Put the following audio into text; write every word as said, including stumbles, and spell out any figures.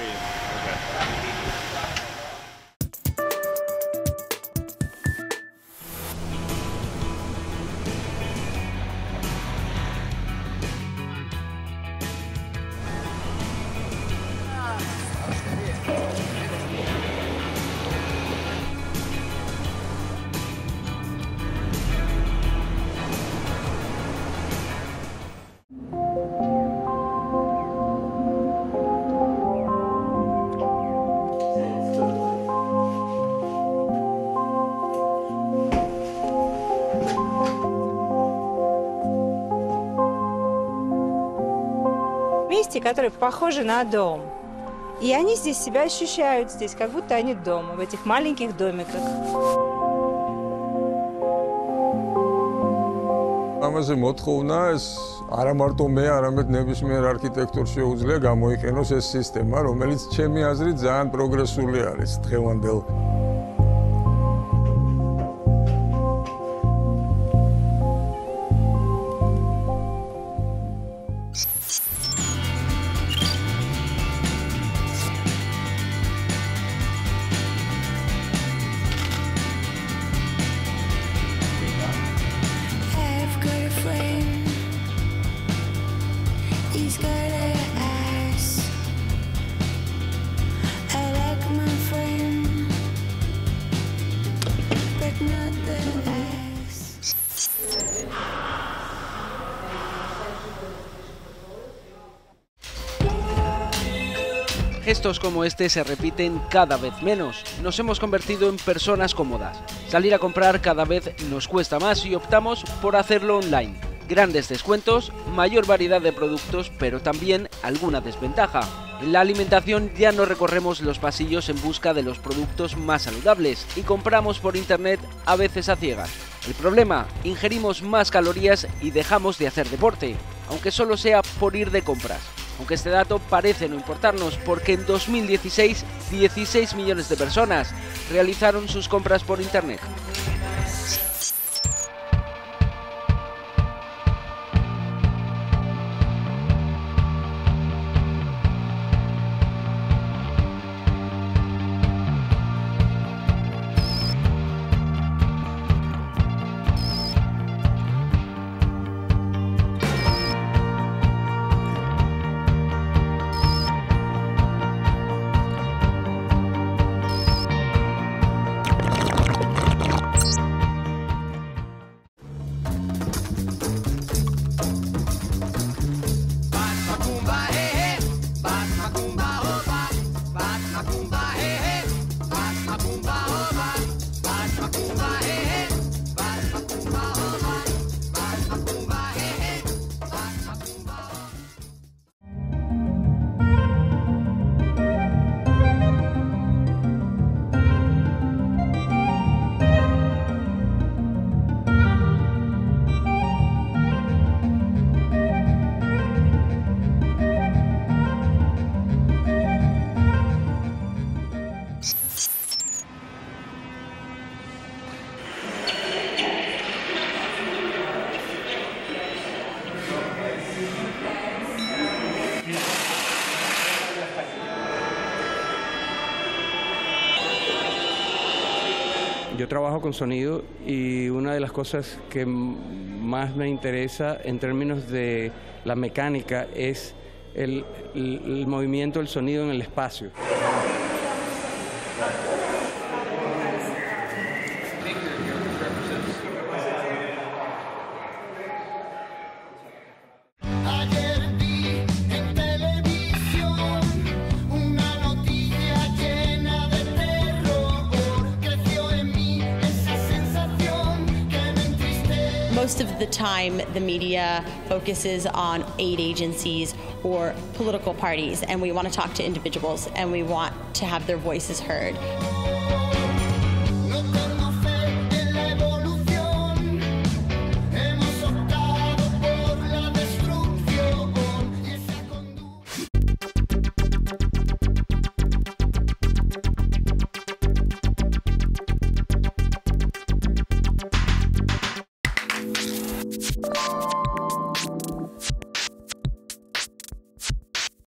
screen. Okay. Месте, которые похожи на дом. И они здесь себя ощущают, здесь, как будто они дома, в этих маленьких домиках. ამაზე მოთხოვნა ეს არა მარტო მე, არამედ ნებისმიერ არქიტექტორს შეუძლია გამოიყენოს ეს სისტემა, რომელიც ჩემი აზრით ძალიან პროგრესული არის დღევანდელ Gestos como este se repiten cada vez menos. Nos hemos convertido en personas cómodas. Salir a comprar cada vez nos cuesta más y optamos por hacerlo online. Grandes descuentos, mayor variedad de productos, pero también alguna desventaja. En la alimentación ya no recorremos los pasillos en busca de los productos más saludables y compramos por internet a veces a ciegas. El problema, ingerimos más calorías y dejamos de hacer deporte, aunque solo sea por ir de compras. Aunque este dato parece no importarnos porque en dos mil dieciséis dieciséis millones de personas realizaron sus compras por internet. Yo trabajo con sonido y una de las cosas que más me interesa en términos de la mecánica es el, el, el movimiento del sonido en el espacio. Most of the time, the media focuses on aid agencies or political parties, and we want to talk to individuals, and we want to have their voices heard.